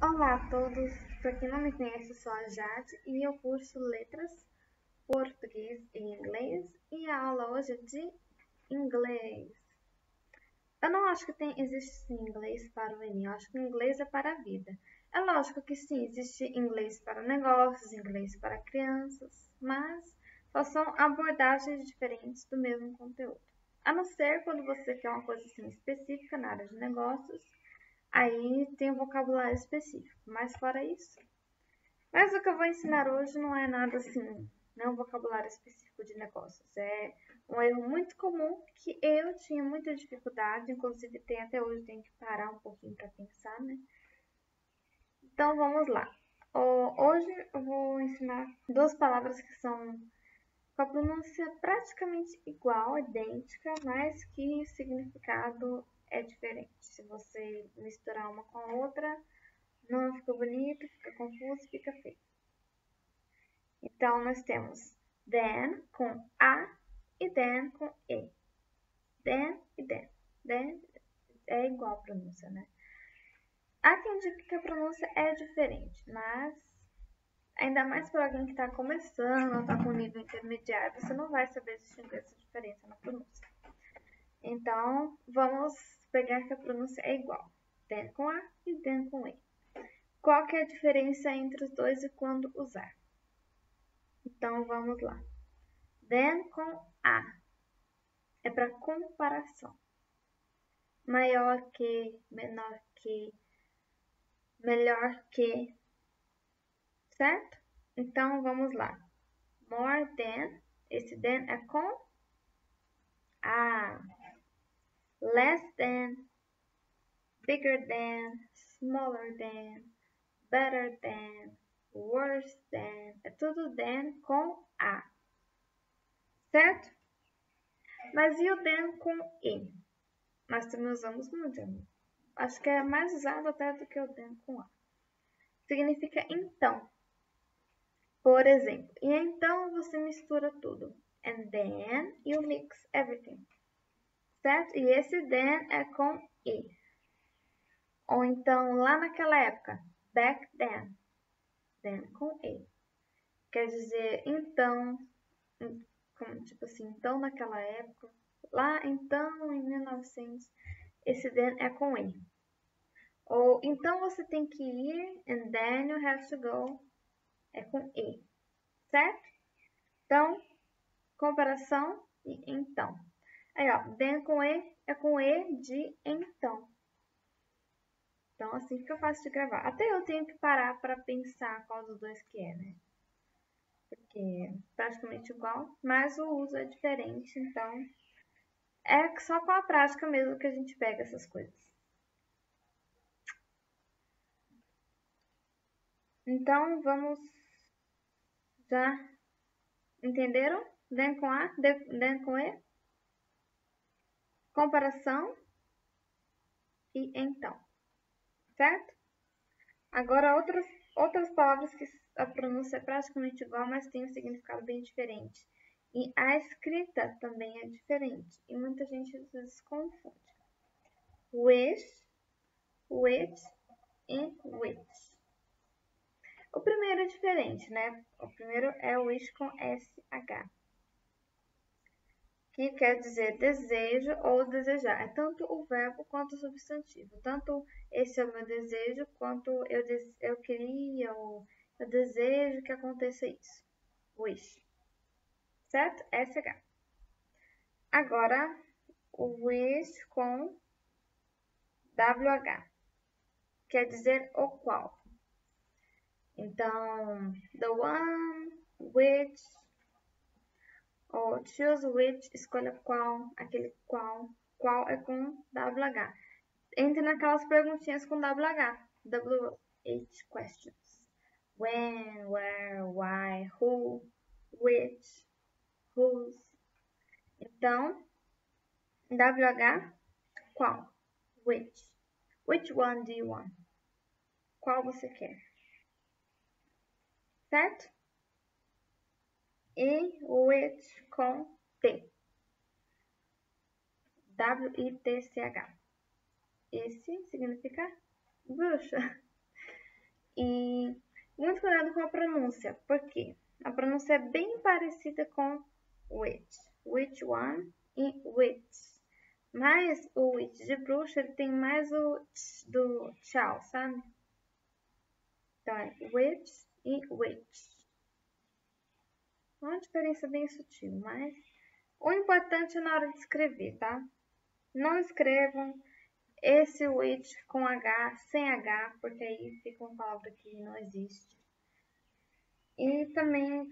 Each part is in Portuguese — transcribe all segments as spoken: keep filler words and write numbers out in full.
Olá a todos, para quem não me conhece, eu sou a Jade e eu curso Letras, Português e Inglês e a aula hoje é de Inglês. Eu não acho que tem, existe sim, inglês para o Enem, eu acho que inglês é para a vida. É lógico que sim, existe inglês para negócios, inglês para crianças, mas só são abordagens diferentes do mesmo conteúdo. A não ser quando você quer uma coisa assim específica na área de negócios, aí tem um vocabulário específico, mas fora isso. Mas o que eu vou ensinar hoje não é nada assim, não é um vocabulário específico de negócios. É um erro muito comum que eu tinha muita dificuldade, inclusive tem até hoje, tenho que parar um pouquinho para pensar, né? Então vamos lá. Hoje eu vou ensinar duas palavras que são com a pronúncia praticamente igual, idêntica, mas que o significado é diferente. Se você misturar uma com a outra, não fica bonito, fica confuso, fica feio. Então, nós temos then com A e then com E. Then e then. Then é igual a pronúncia, né? Há quem diga que a pronúncia é diferente, mas ainda mais para alguém que está começando ou está com nível intermediário, você não vai saber distinguir essa diferença na pronúncia. Então, vamos pegar que a pronúncia é igual. Then com A e then com E. Qual que é a diferença entre os dois e quando usar? Então, vamos lá. Then com A é para comparação. Maior que, menor que, melhor que, certo? Então, vamos lá. More than, esse than é com A. Less than, bigger than, smaller than, better than, worse than, é tudo than com A. Certo? Mas e o than com E? Nós também usamos muito, acho que é mais usado até do que o than com A. Significa então. Por exemplo, e então você mistura tudo. And then you mix everything. Certo? E esse then é com E. Ou então, lá naquela época, back then. Then com E. Quer dizer, então, como, tipo assim, então naquela época, lá então em mil e novecentos, esse then é com E. Ou então você tem que ir, and then you have to go, é com E. Certo? Então, comparação e então. Aí, ó, then com E é com E de então. Então, assim fica fácil de gravar. Até eu tenho que parar para pensar qual dos dois que é, né? Porque é praticamente igual, mas o uso é diferente, então é só com a prática mesmo que a gente pega essas coisas. Então, vamos... Já entenderam? Then com A, then com E. Comparação e então. Certo? Agora, outras, outras palavras que a pronúncia é praticamente igual, mas tem um significado bem diferente. E a escrita também é diferente. E muita gente às vezes confunde. Wish, which e which. O primeiro é diferente, né? O primeiro é o wish com S H. Que quer dizer desejo ou desejar. É tanto o verbo quanto o substantivo. Tanto esse é o meu desejo, quanto eu, eu queria ou eu desejo que aconteça isso. Wish. Certo? S H. Agora, o wish com W H. Quer dizer o qual. Então, the one, which, ou choose which, escolha qual, aquele qual. Qual é com W H. Entre naquelas perguntinhas com W H. W H questions. When, where, why, who, which, whose. Então, W H, qual? Which. Which one do you want? Qual você quer? Certo? E which com T. W I T C H. Esse significa bruxa. E muito cuidado com a pronúncia, porque a pronúncia é bem parecida com which. Which one e which. Mas o which de bruxa, ele tem mais o tch do tchau, sabe? Então é which e which. Uma diferença bem sutil, mas o importante é na hora de escrever, tá? Não escrevam esse which com H, sem H, porque aí fica uma palavra que não existe. E também,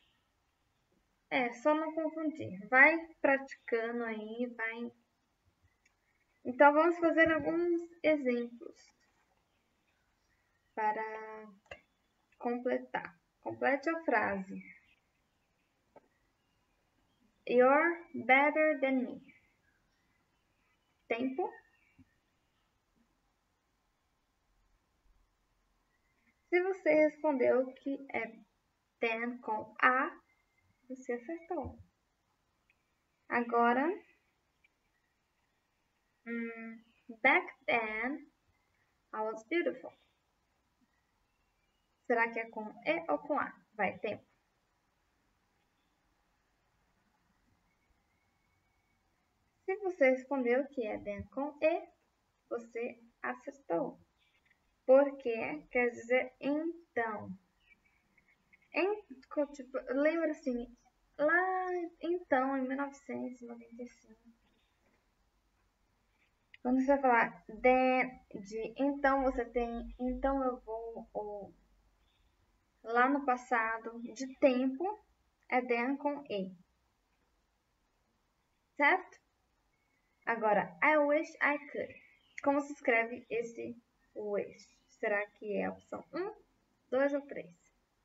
é, só não confundir. Vai praticando aí, vai. Então, vamos fazer alguns exemplos para completar. Complete a frase. You're better than me. Tempo. Se você respondeu que é than com A, você acertou. Agora, hum, back then, I was beautiful. Será que é com E ou com A? Vai, tempo. Se você respondeu que é then com E, você acertou. Porque quer dizer então. Em, tipo, lembra assim, lá então, em mil novecentos e noventa e cinco. Quando você vai falar then, de então, você tem então eu vou, ou lá no passado, de tempo, é then com E. Certo? Agora, I wish I could. Como se escreve esse wish? Será que é a opção um, dois ou três?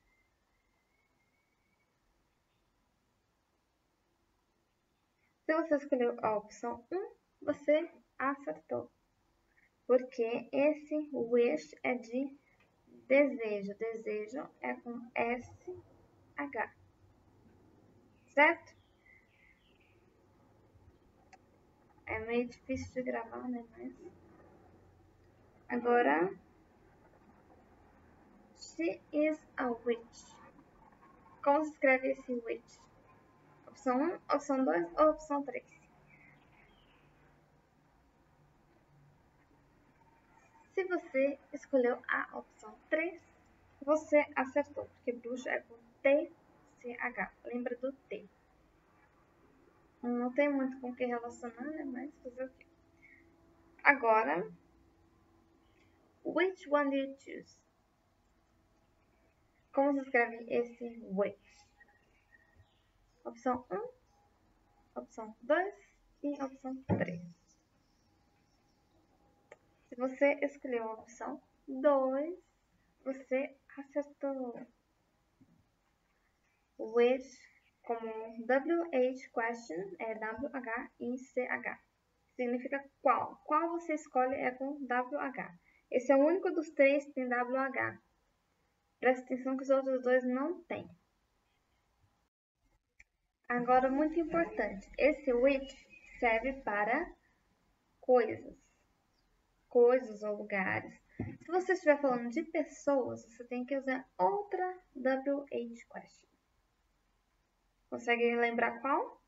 Se você escolheu a opção um, você acertou. Porque esse wish é de desejo. Desejo é com S H. Certo? É meio difícil de gravar, né? Mas... Agora, she is a witch. Como se escreve esse witch? Opção um, opção dois ou opção três? Se você escolheu a opção três, você acertou, porque bruxa é com T C H. Lembra do T. Não tem muito com o que relacionar, né? Mas fazer o quê? Agora, which one do you choose? Como se escreve esse which? Opção um, opção dois e opção três. Se você escolheu a opção dois, você acertou. Which, como W H question, é W H I C H. Significa qual. Qual você escolhe é com W H. Esse é o único dos três que tem W H. Presta atenção que os outros dois não têm. Agora, muito importante. Esse which serve para coisas. Coisas ou lugares. Se você estiver falando de pessoas, você tem que usar outra W H question. Consegue lembrar qual?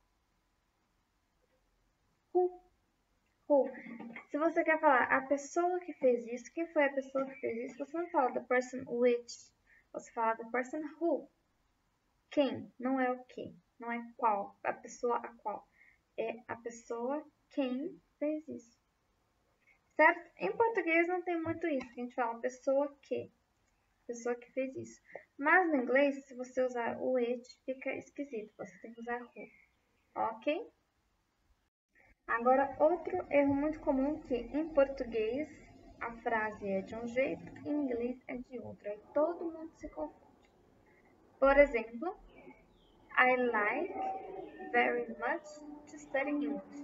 Who. Who. Se você quer falar a pessoa que fez isso, quem foi a pessoa que fez isso, você não fala the person which, você fala the person who. Quem, não é o que, não é qual, a pessoa a qual. É a pessoa quem fez isso. Certo? Em português não tem muito isso, a gente fala pessoa que, pessoa que fez isso. Mas no inglês, se você usar o it, fica esquisito, você tem que usar who. Ok? Agora, outro erro muito comum que em português a frase é de um jeito, em inglês é de outro. Aí todo mundo se confunde. Por exemplo, I like very much to study English.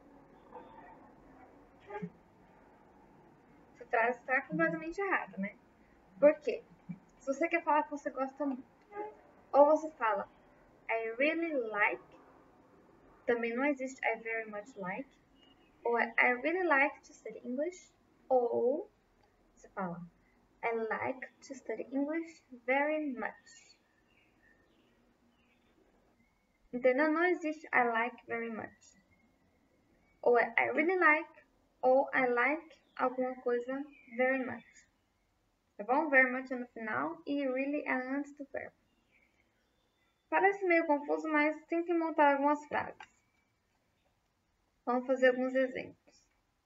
Essa frase está completamente errada, né? Por quê? Se você quer falar que você gosta muito, ou você fala I really like, também não existe I very much like, ou é I really like to study English, ou você fala I like to study English very much. Entendeu? Não existe I like very much. Ou é I really like, ou I like alguma coisa very much. Tá bom? Very much é no final e really é antes do verbo. Parece meio confuso, mas tem que montar algumas frases. Vamos fazer alguns exemplos.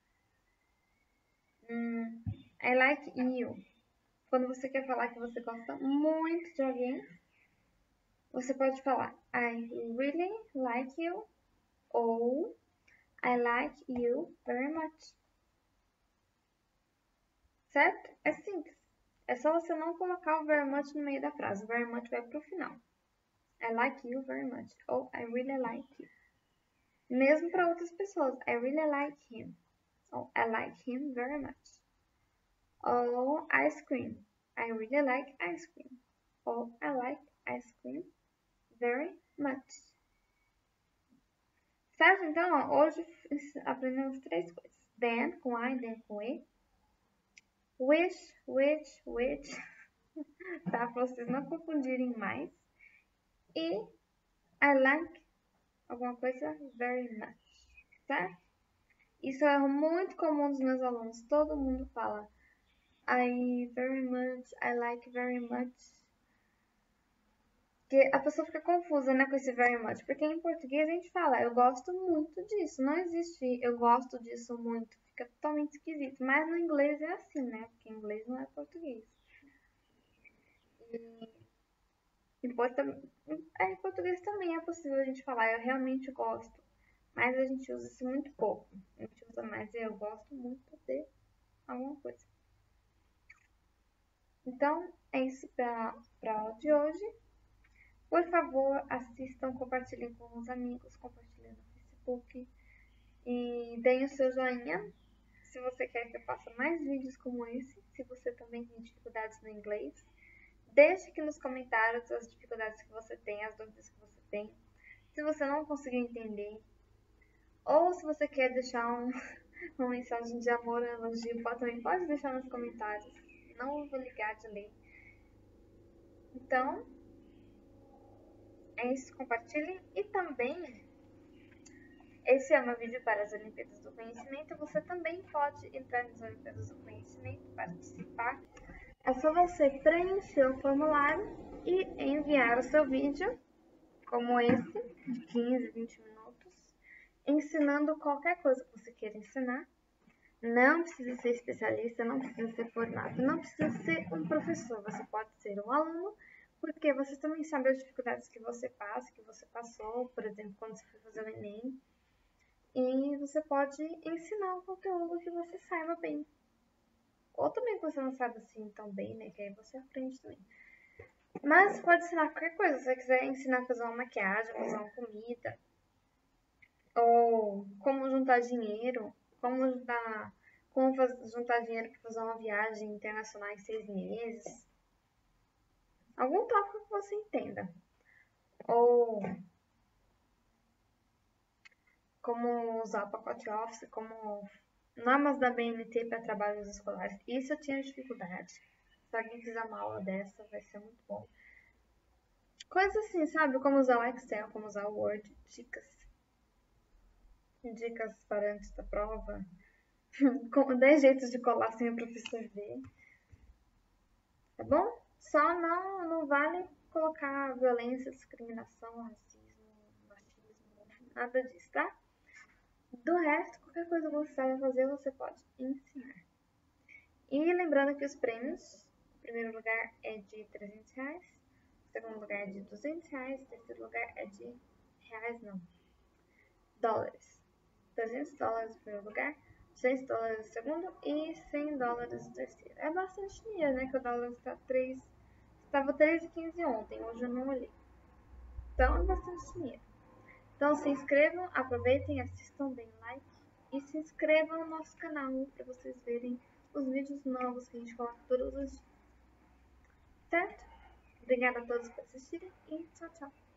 Hum, I like you. Quando você quer falar que você gosta muito de alguém, você pode falar I really like you ou I like you very much. Certo? É simples. É só você não colocar o very much no meio da frase. O very much vai pro final. I like you very much. Ou I really like you. Mesmo para outras pessoas. I really like him. Ou I like him very much. Ou ice cream. I really like ice cream. Ou I like ice cream very much. Certo? Então, ó, hoje aprendemos três coisas. Then, com I, then com E. Wish, which, which. Tá? Para vocês não confundirem mais. E I like alguma coisa very much. Certo? Isso é muito comum dos meus alunos. Todo mundo fala I very much, I like very much. Porque a pessoa fica confusa, né, com esse very much. Porque em português a gente fala eu gosto muito disso. Não existe eu gosto disso muito. Fica totalmente esquisito. Mas no inglês é assim, né? Porque inglês não é português. E em, portu... é, em português também é possível a gente falar eu realmente gosto. Mas a gente usa isso muito pouco. A gente usa mais eu gosto muito de alguma coisa. Então, é isso para a aula de hoje. Por favor, assistam, compartilhem com os amigos, compartilhem no Facebook e deem o seu joinha se você quer que eu faça mais vídeos como esse. Se você também tem dificuldades no inglês, deixe aqui nos comentários as dificuldades que você tem, as dúvidas que você tem. Se você não conseguiu entender, ou se você quer deixar um, uma mensagem de amor ou elogio, também pode deixar nos comentários. Não vou ligar de ler. Então, é isso, compartilhem. E também, esse é o meu vídeo para as Olimpíadas do Conhecimento. Você também pode entrar nas Olimpíadas do Conhecimento, participar. É só você preencher o formulário e enviar o seu vídeo, como esse, de quinze, vinte minutos, ensinando qualquer coisa que você queira ensinar. Não precisa ser especialista, não precisa ser formado, não precisa ser um professor. Você pode ser um aluno, porque você também sabe as dificuldades que você passa, que você passou, por exemplo, quando você foi fazer o Enem. E você pode ensinar um conteúdo que você saiba bem. Ou também que você não sabe assim tão bem, né? Que aí você aprende também. Mas pode ensinar qualquer coisa. Se você quiser ensinar a fazer uma maquiagem, fazer uma comida. Ou como juntar dinheiro. Como juntar, como fazer, juntar dinheiro para fazer uma viagem internacional em seis meses. Algum tópico que você entenda. Ou como usar o pacote Office, como normas da B N T para trabalhos escolares. Isso eu tinha dificuldade. Se alguém fizer uma aula dessa, vai ser muito bom. Coisas assim, sabe? Como usar o Excel, como usar o Word, dicas. Dicas para antes da prova. Com dez jeitos de colar sem o professor ver. Tá bom? Só não, não vale colocar violência, discriminação, racismo, machismo, nada disso, tá? Do resto, qualquer coisa que você saiba fazer, você pode ensinar. E lembrando que os prêmios, o primeiro lugar é de trezentos reais, o segundo lugar é de duzentos reais, o terceiro lugar é de reais não, dólares. trezentos dólares no primeiro lugar, duzentos dólares no segundo e cem dólares no terceiro. É bastante dinheiro, né? Que o dólar está três, estava três e quinze ontem, hoje eu não olhei. Então é bastante dinheiro. Então se inscrevam, aproveitem, assistam, deem like e se inscrevam no nosso canal para vocês verem os vídeos novos que a gente coloca todos os dias. Certo? Obrigada a todos por assistirem e tchau, tchau.